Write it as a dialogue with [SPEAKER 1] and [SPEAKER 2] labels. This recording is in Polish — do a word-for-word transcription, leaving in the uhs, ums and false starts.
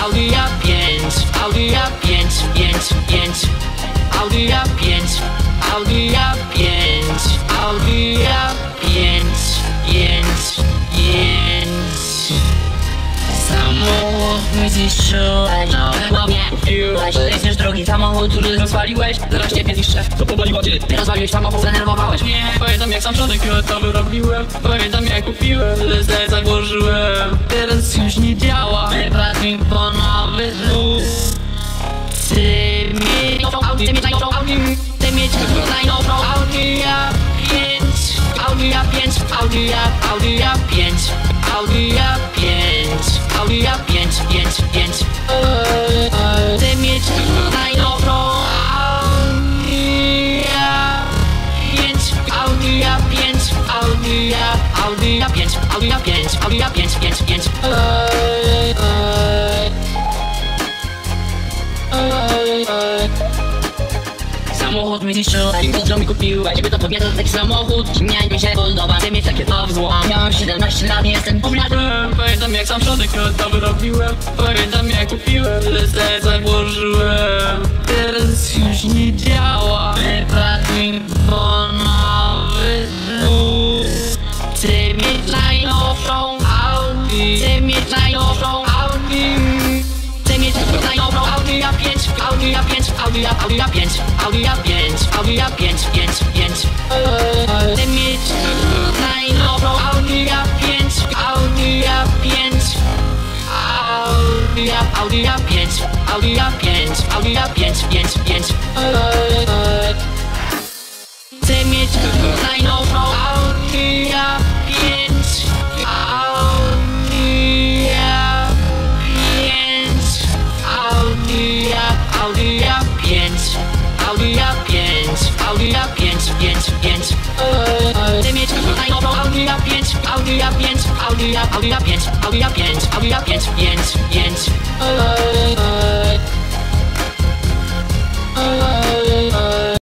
[SPEAKER 1] Audi A pięć, Audi A pięć, pięć, pięć, Audi A pięć, Audi A pięć, Audi A pięć, pięć, pięć. Samochód mi zniszczyłeś, no mnie kupiłeś. Jeździsz drogi samochód, który rozwaliłeś. Zaraz ciebie zniszczę, to powaliło cię. Ty rozwaliłeś samochód, zdenerwowałeś mnie. Pamiętam jak sam środek to wyrobiłem. Pamiętam jak kupiłem, serca włożyłem. Teraz już nie działa, wypadł mi po nowy znów. Ty mieć nową Audi, ty mieć najnowszą Audi. Ty mieć najnowszą Audi A pięć, Audi A pięć, Audi A, Audi A pięć, Audi A pięć, Audi A pięć, pięć, pięć. Ty mieć najnowszą Audi A pięć, Audi A pięć, Audi A, Audi A pięć, Audi A pięć, Audi A pięć, pięć, pięć. Samochód mi zniszczyłeś, dużo mi kupiłeś. Jakby to kobieta, to taki samochód miałem mi się podoba. Ty mieć takie to zło. Miałem siedemnaście lat, nie jestem gówniarzem. Pamiętam jak sam środek to wyrobiłem. Pamiętam jak kupiłem, że serca włożyłem. Teraz już nie działa, wypadł mi po nowy znów. Ty mieć najnowszą Audi, ty mieć najnowszą Audi. Ty mieć najnowszą Audi A pięć, Audi A pięć, Audi A, Audi A pięć, Audi A pięć, Audi A pięć, pięć, pięć. Ty mieć najnowszą Audi A pięć, Audi A pięć, Audi A, Audi A pięć, Audi A pięć, Audi A pięć, pięć, pięć. Ty mieć najnowszą Audi A pięć, Audi A pięć, Audi A, Audi A pięć, Audi A pięć, Audi A pięć, pięć, pięć. Ty mieć najnowszą Audi A pięć, Audi A pięć, Audi A, Audi A pięć, Audi A pięć, Audi A pięć, pięć, pięć.